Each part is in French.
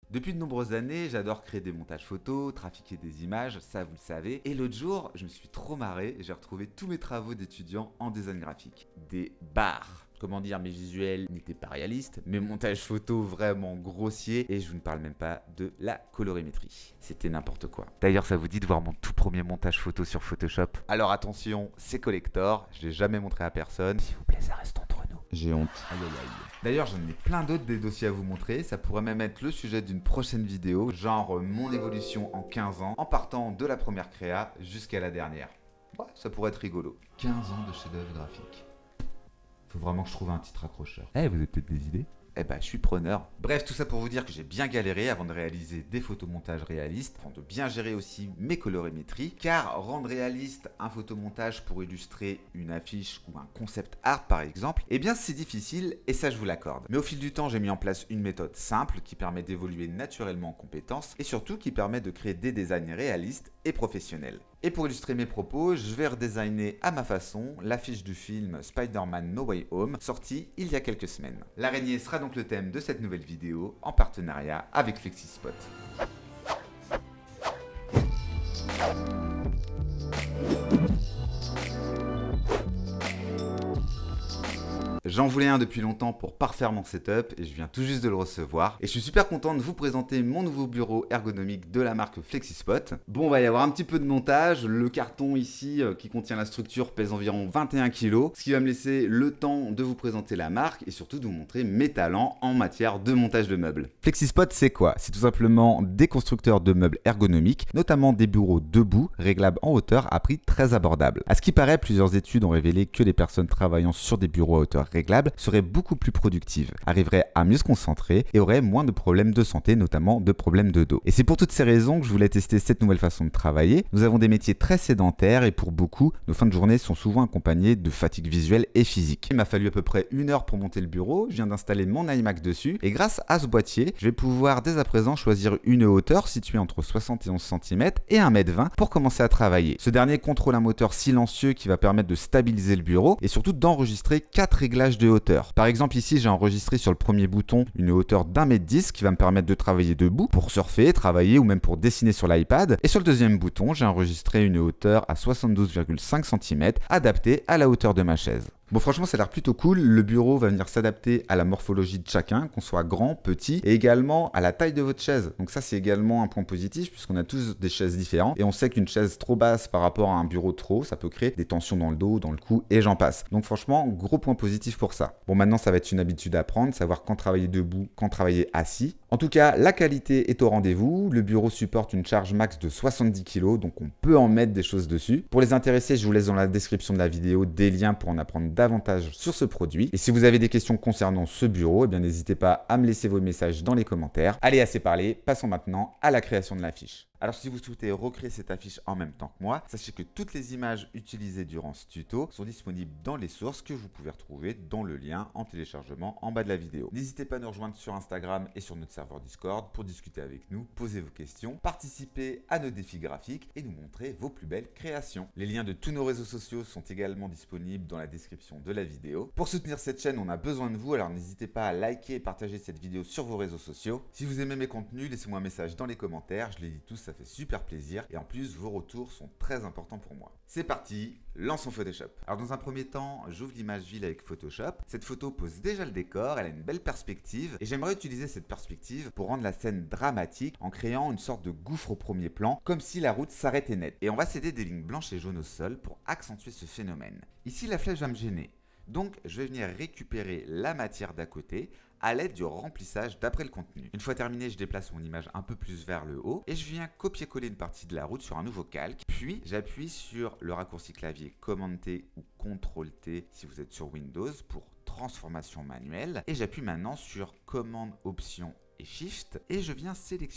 Depuis de nombreuses années, j'adore créer des montages photos, trafiquer des images, ça vous le savez. Et l'autre jour, je me suis trop marré et j'ai retrouvé tous mes travaux d'étudiant en design graphique. Des barres. Comment dire, mes visuels n'étaient pas réalistes, mes montages photos vraiment grossiers, et je vous ne parle même pas de la colorimétrie. C'était n'importe quoi. D'ailleurs, ça vous dit de voir mon tout premier montage photo sur Photoshop? Alors attention, c'est collector, je l'ai jamais montré à personne. S'il vous plaît, ça reste entre nous. J'ai honte. Aïe aïe aïe. D'ailleurs, j'en ai plein d'autres des dossiers à vous montrer, ça pourrait même être le sujet d'une prochaine vidéo, genre mon évolution en 15 ans, en partant de la première créa jusqu'à la dernière. Ouais, ça pourrait être rigolo. 15 ans de chef-d'œuvre graphique. Faut vraiment que je trouve un titre accrocheur. Eh, vous avez peut-être des idées? Eh ben, je suis preneur. Bref, tout ça pour vous dire que j'ai bien galéré avant de réaliser des photomontages réalistes, avant de bien gérer aussi mes colorimétries, car rendre réaliste un photomontage pour illustrer une affiche ou un concept art par exemple, eh bien c'est difficile et ça je vous l'accorde. Mais au fil du temps, j'ai mis en place une méthode simple qui permet d'évoluer naturellement en compétences et surtout qui permet de créer des designs réalistes et professionnels. Et pour illustrer mes propos, je vais redesigner à ma façon l'affiche du film Spider-Man No Way Home, sorti il y a quelques semaines. L'araignée sera donc le thème de cette nouvelle vidéo, en partenariat avec Flexispot. J'en voulais un depuis longtemps pour parfaire mon setup et je viens tout juste de le recevoir. Et je suis super content de vous présenter mon nouveau bureau ergonomique de la marque Flexispot. Bon, il va y avoir un petit peu de montage. Le carton ici qui contient la structure pèse environ 21 kg, ce qui va me laisser le temps de vous présenter la marque et surtout de vous montrer mes talents en matière de montage de meubles. Flexispot, c'est quoi? C'est tout simplement des constructeurs de meubles ergonomiques, notamment des bureaux debout, réglables en hauteur à prix très abordable. À ce qui paraît, plusieurs études ont révélé que les personnes travaillant sur des bureaux à hauteur réglables seraient beaucoup plus productives, arriveraient à mieux se concentrer et auraient moins de problèmes de santé, notamment de problèmes de dos. Et c'est pour toutes ces raisons que je voulais tester cette nouvelle façon de travailler. Nous avons des métiers très sédentaires et pour beaucoup, nos fins de journée sont souvent accompagnées de fatigue visuelle et physique. Il m'a fallu à peu près 1 heure pour monter le bureau, je viens d'installer mon iMac dessus et grâce à ce boîtier, je vais pouvoir dès à présent choisir une hauteur située entre 71 cm et 1,20 m pour commencer à travailler. Ce dernier contrôle un moteur silencieux qui va permettre de stabiliser le bureau et surtout d'enregistrer 4 réglages de hauteur. Par exemple ici j'ai enregistré sur le premier bouton une hauteur d'1,10 m qui va me permettre de travailler debout pour surfer, travailler ou même pour dessiner sur l'iPad, et sur le deuxième bouton j'ai enregistré une hauteur à 72,5 cm adaptée à la hauteur de ma chaise. Bon, franchement, ça a l'air plutôt cool. Le bureau va venir s'adapter à la morphologie de chacun, qu'on soit grand, petit, et également à la taille de votre chaise. Donc ça, c'est également un point positif, puisqu'on a tous des chaises différentes. Et on sait qu'une chaise trop basse par rapport à un bureau trop, ça peut créer des tensions dans le dos, dans le cou, et j'en passe. Donc franchement, gros point positif pour ça. Bon, maintenant, ça va être une habitude à prendre, savoir quand travailler debout, quand travailler assis. En tout cas, la qualité est au rendez-vous. Le bureau supporte une charge max de 70 kg, donc on peut en mettre des choses dessus. Pour les intéressés, je vous laisse dans la description de la vidéo des liens pour en apprendre davantage sur ce produit. Et si vous avez des questions concernant ce bureau, eh bien n'hésitez pas à me laisser vos messages dans les commentaires. Allez, assez parlé, passons maintenant à la création de l'affiche. Alors si vous souhaitez recréer cette affiche en même temps que moi, sachez que toutes les images utilisées durant ce tuto sont disponibles dans les sources que vous pouvez retrouver dans le lien en téléchargement en bas de la vidéo. N'hésitez pas à nous rejoindre sur Instagram et sur notre serveur Discord pour discuter avec nous, poser vos questions, participer à nos défis graphiques et nous montrer vos plus belles créations. Les liens de tous nos réseaux sociaux sont également disponibles dans la description de la vidéo. Pour soutenir cette chaîne, on a besoin de vous, alors n'hésitez pas à liker et partager cette vidéo sur vos réseaux sociaux. Si vous aimez mes contenus, laissez-moi un message dans les commentaires, je les lis tous, ça fait super plaisir et en plus vos retours sont très importants pour moi. C'est parti, lançons Photoshop. Alors dans un premier temps, j'ouvre l'image ville avec Photoshop. Cette photo pose déjà le décor, elle a une belle perspective et j'aimerais utiliser cette perspective pour rendre la scène dramatique en créant une sorte de gouffre au premier plan, comme si la route s'arrêtait net. Et on va céder des lignes blanches et jaunes au sol pour accentuer ce phénomène. Ici la flèche va me gêner. Donc, je vais venir récupérer la matière d'à côté à l'aide du remplissage d'après le contenu. Une fois terminé, je déplace mon image un peu plus vers le haut et je viens copier-coller une partie de la route sur un nouveau calque. Puis, j'appuie sur le raccourci clavier Command-T ou Ctrl-T si vous êtes sur Windows pour transformation manuelle. Et j'appuie maintenant sur Command, Option et Shift et je viens sélectionner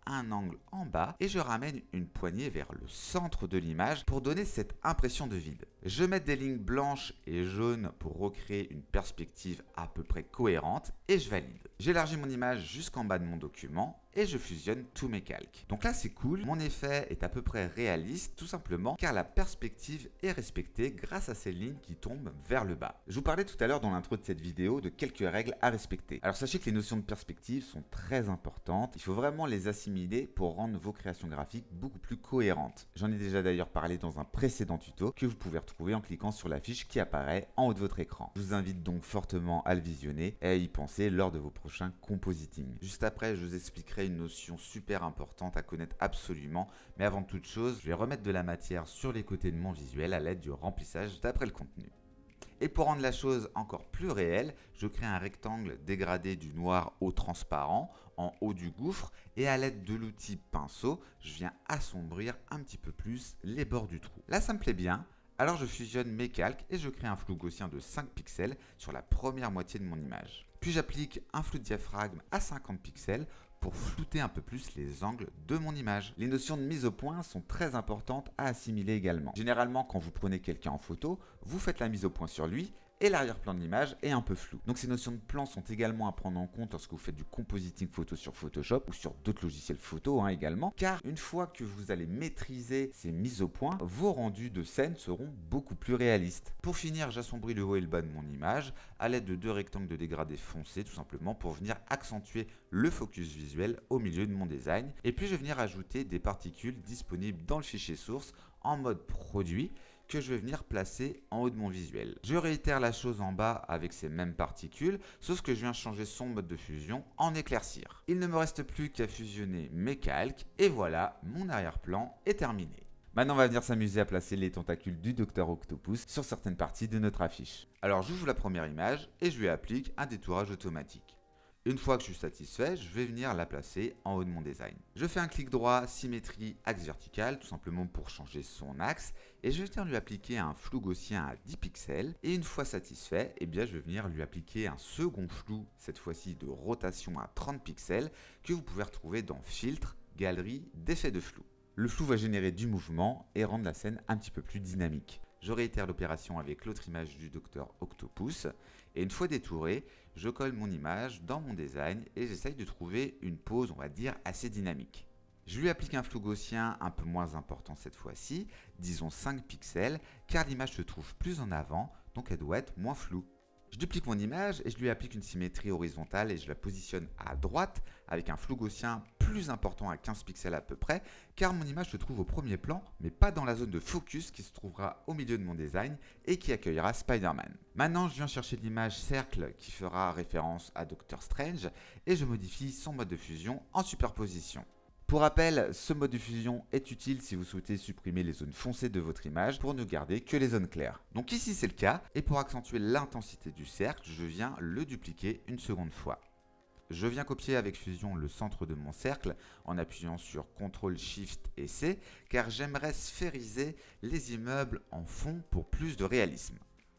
un angle en bas et je ramène une poignée vers le centre de l'image pour donner cette impression de vide. Je mets des lignes blanches et jaunes pour recréer une perspective à peu près cohérente et je valide. J'élargis mon image jusqu'en bas de mon document et je fusionne tous mes calques. Donc là c'est cool, mon effet est à peu près réaliste tout simplement car la perspective est respectée grâce à ces lignes qui tombent vers le bas. Je vous parlais tout à l'heure dans l'intro de cette vidéo de quelques règles à respecter. Alors sachez que les notions de perspective sont très importantes, il faut vraiment les assimiler pour rendre vos créations graphiques beaucoup plus cohérentes. J'en ai déjà d'ailleurs parlé dans un précédent tuto que vous pouvez retrouver en cliquant sur la fiche qui apparaît en haut de votre écran. Je vous invite donc fortement à le visionner et à y penser lors de vos prochains compositing. Juste après je vous expliquerai une notion super importante à connaître absolument, mais avant toute chose, je vais remettre de la matière sur les côtés de mon visuel à l'aide du remplissage d'après le contenu. Et pour rendre la chose encore plus réelle, je crée un rectangle dégradé du noir au transparent en haut du gouffre et à l'aide de l'outil pinceau, je viens assombrir un petit peu plus les bords du trou. Là ça me plaît bien. Alors je fusionne mes calques et je crée un flou gaussien de 5 pixels sur la première moitié de mon image. Puis j'applique un flou de diaphragme à 50 pixels pour flouter un peu plus les angles de mon image. Les notions de mise au point sont très importantes à assimiler également. Généralement, quand vous prenez quelqu'un en photo, vous faites la mise au point sur lui et l'arrière-plan de l'image est un peu flou. Donc ces notions de plan sont également à prendre en compte lorsque vous faites du compositing photo sur Photoshop ou sur d'autres logiciels photo également, car une fois que vous allez maîtriser ces mises au point, vos rendus de scène seront beaucoup plus réalistes. Pour finir, j'assombris le haut et le bas de mon image à l'aide de 2 rectangles de dégradé foncé tout simplement pour venir accentuer le focus visuel au milieu de mon design. Et puis je vais venir ajouter des particules disponibles dans le fichier source en mode produit que je vais venir placer en haut de mon visuel. Je réitère la chose en bas avec ces mêmes particules, sauf que je viens changer son mode de fusion en éclaircir. Il ne me reste plus qu'à fusionner mes calques et voilà, mon arrière-plan est terminé. Maintenant, on va venir s'amuser à placer les tentacules du Dr Octopus sur certaines parties de notre affiche. Alors, j'ouvre la première image et je lui applique un détourage automatique. Une fois que je suis satisfait, je vais venir la placer en haut de mon design. Je fais un clic droit, symétrie, axe vertical, tout simplement pour changer son axe. Et je vais venir lui appliquer un flou gaussien à 10 pixels. Et une fois satisfait, je vais venir lui appliquer un second flou, cette fois-ci de rotation à 30 pixels, que vous pouvez retrouver dans Filtre, Galerie, d'effets de flou. Le flou va générer du mouvement et rendre la scène un petit peu plus dynamique. Je réitère l'opération avec l'autre image du Dr Octopus et une fois détouré, je colle mon image dans mon design et j'essaye de trouver une pose, on va dire, assez dynamique. Je lui applique un flou gaussien un peu moins important cette fois-ci, disons 5 pixels, car l'image se trouve plus en avant, donc elle doit être moins floue. Je duplique mon image et je lui applique une symétrie horizontale et je la positionne à droite avec un flou gaussien plus important à 15 pixels à peu près, car mon image se trouve au premier plan, mais pas dans la zone de focus qui se trouvera au milieu de mon design et qui accueillera Spider-Man. Maintenant, je viens chercher l'image cercle qui fera référence à Doctor Strange et je modifie son mode de fusion en superposition. Pour rappel, ce mode de fusion est utile si vous souhaitez supprimer les zones foncées de votre image pour ne garder que les zones claires. Donc ici c'est le cas, et pour accentuer l'intensité du cercle, je viens le dupliquer une seconde fois. Je viens copier avec Fusion le centre de mon cercle en appuyant sur CTRL SHIFT et C, car j'aimerais sphériser les immeubles en fond pour plus de réalisme.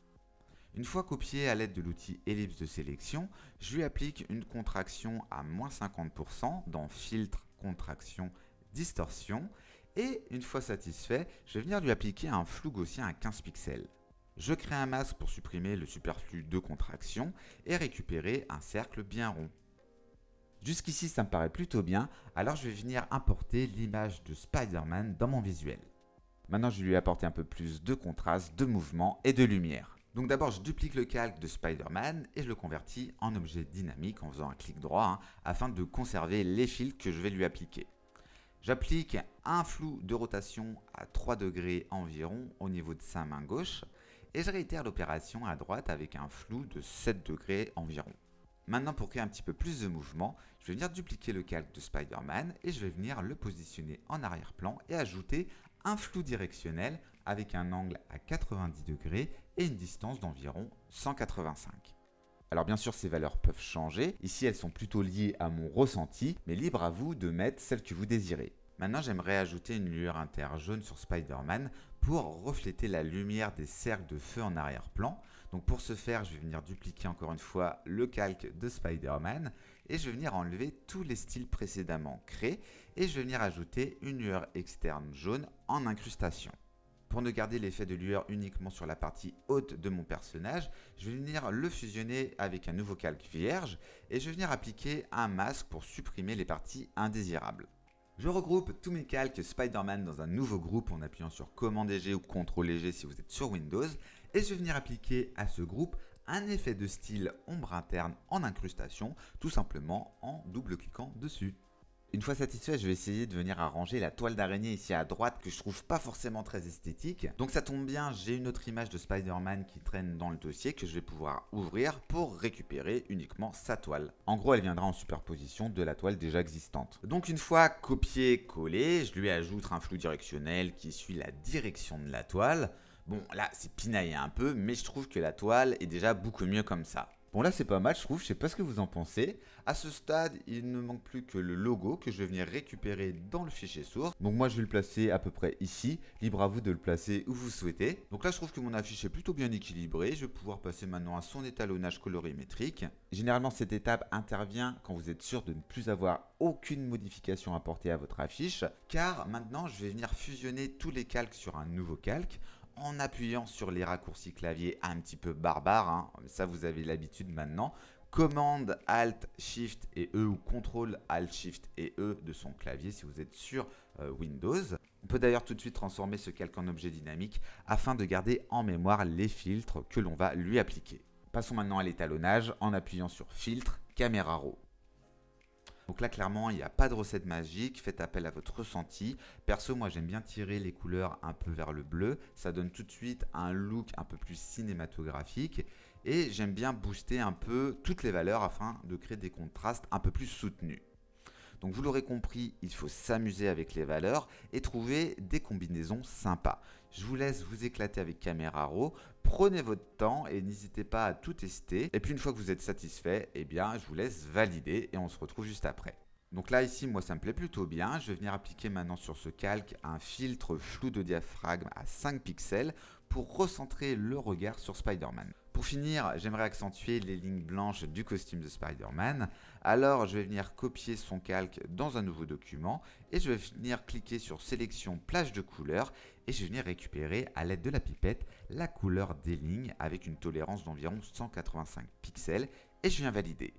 Une fois copié à l'aide de l'outil ellipse de sélection, je lui applique une contraction à moins 50% dans Filtre, Contraction, Distorsion et une fois satisfait, je vais venir lui appliquer un flou gaussien à 15 pixels. Je crée un masque pour supprimer le superflu de contraction et récupérer un cercle bien rond. Jusqu'ici ça me paraît plutôt bien, alors je vais venir importer l'image de Spider-Man dans mon visuel. Maintenant je vais lui apporter un peu plus de contraste, de mouvement et de lumière. Donc d'abord je duplique le calque de Spider-Man et je le convertis en objet dynamique en faisant un clic droit afin de conserver les fils que je vais lui appliquer. J'applique un flou de rotation à 3 degrés environ au niveau de sa main gauche et je réitère l'opération à droite avec un flou de 7 degrés environ. Maintenant pour créer un petit peu plus de mouvement, je vais venir dupliquer le calque de Spider-Man et je vais venir le positionner en arrière-plan et ajouter un flou directionnel avec un angle à 90 degrés et une distance d'environ 185. Alors bien sûr ces valeurs peuvent changer, ici elles sont plutôt liées à mon ressenti, mais libre à vous de mettre celles que vous désirez. Maintenant j'aimerais ajouter une lueur inter jaune sur Spider-Man pour refléter la lumière des cercles de feu en arrière-plan. Donc pour ce faire je vais venir dupliquer encore une fois le calque de Spider-Man et je vais venir enlever tous les styles précédemment créés et je vais venir ajouter une lueur externe jaune en incrustation. Pour ne garder l'effet de lueur uniquement sur la partie haute de mon personnage, je vais venir le fusionner avec un nouveau calque vierge et je vais venir appliquer un masque pour supprimer les parties indésirables. Je regroupe tous mes calques Spider-Man dans un nouveau groupe en appuyant sur Command et G ou Ctrl et G si vous êtes sur Windows et je vais venir appliquer à ce groupe un effet de style ombre interne en incrustation, tout simplement en double-cliquant dessus. Une fois satisfait, je vais essayer de venir arranger la toile d'araignée ici à droite que je trouve pas forcément très esthétique. Donc ça tombe bien, j'ai une autre image de Spider-Man qui traîne dans le dossier que je vais pouvoir ouvrir pour récupérer uniquement sa toile. En gros, elle viendra en superposition de la toile déjà existante. Donc une fois copié-collé, je lui ajoute un flou directionnel qui suit la direction de la toile. Bon, là c'est pinaillé un peu, mais je trouve que la toile est déjà beaucoup mieux comme ça. Bon là c'est pas mal je trouve, je sais pas ce que vous en pensez. À ce stade, il ne manque plus que le logo que je vais venir récupérer dans le fichier source. Donc moi je vais le placer à peu près ici, libre à vous de le placer où vous souhaitez. Donc là je trouve que mon affiche est plutôt bien équilibrée, je vais pouvoir passer maintenant à son étalonnage colorimétrique. Généralement cette étape intervient quand vous êtes sûr de ne plus avoir aucune modification apportée à votre affiche, car maintenant je vais venir fusionner tous les calques sur un nouveau calque, en appuyant sur les raccourcis clavier un petit peu barbares, hein. Ça vous avez l'habitude maintenant. Commande Alt Shift et E ou Contrôle Alt Shift et E de son clavier si vous êtes sur Windows. On peut d'ailleurs tout de suite transformer ce calque en objet dynamique afin de garder en mémoire les filtres que l'on va lui appliquer. Passons maintenant à l'étalonnage en appuyant sur Filtre, Caméra Raw. Donc là clairement il n'y a pas de recette magique, faites appel à votre ressenti. Perso moi j'aime bien tirer les couleurs un peu vers le bleu, ça donne tout de suite un look un peu plus cinématographique. Et j'aime bien booster un peu toutes les valeurs afin de créer des contrastes un peu plus soutenus. Donc vous l'aurez compris, il faut s'amuser avec les valeurs et trouver des combinaisons sympas. Je vous laisse vous éclater avec Camera Raw, prenez votre temps et n'hésitez pas à tout tester. Et puis une fois que vous êtes satisfait, eh bien je vous laisse valider et on se retrouve juste après. Donc là ici moi ça me plaît plutôt bien, je vais venir appliquer maintenant sur ce calque un filtre flou de diaphragme à 5 pixels pour recentrer le regard sur Spider-Man. Pour finir, j'aimerais accentuer les lignes blanches du costume de Spider-Man. Alors je vais venir copier son calque dans un nouveau document et je vais venir cliquer sur sélection plage de couleurs et je vais venir récupérer à l'aide de la pipette la couleur des lignes avec une tolérance d'environ 185 pixels et je viens valider.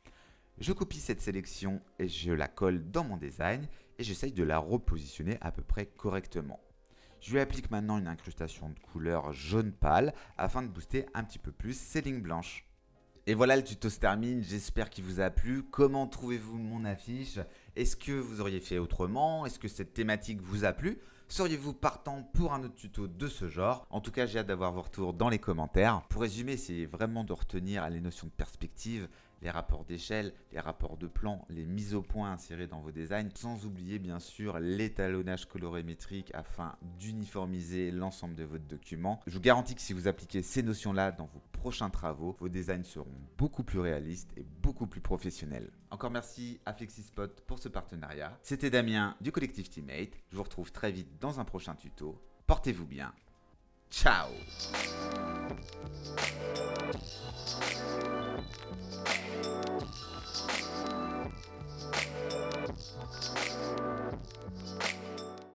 Je copie cette sélection et je la colle dans mon design et j'essaye de la repositionner à peu près correctement. Je lui applique maintenant une incrustation de couleur jaune pâle afin de booster un petit peu plus ces lignes blanches. Et voilà, le tuto se termine, j'espère qu'il vous a plu. Comment trouvez-vous mon affiche? Est-ce que vous auriez fait autrement? Est-ce que cette thématique vous a plu? Seriez-vous partant pour un autre tuto de ce genre? En tout cas, j'ai hâte d'avoir vos retours dans les commentaires. Pour résumer, c'est vraiment de retenir les notions de perspective, les rapports d'échelle, les rapports de plan, les mises au point insérées dans vos designs, sans oublier bien sûr l'étalonnage colorimétrique afin d'uniformiser l'ensemble de votre document. Je vous garantis que si vous appliquez ces notions-là dans vos prochains travaux, vos designs seront beaucoup plus réalistes et beaucoup plus professionnels. Encore merci à Flexispot pour ce partenariat. C'était Damien du collectif Teammate. Je vous retrouve très vite dans un prochain tuto. Portez-vous bien. Ciao!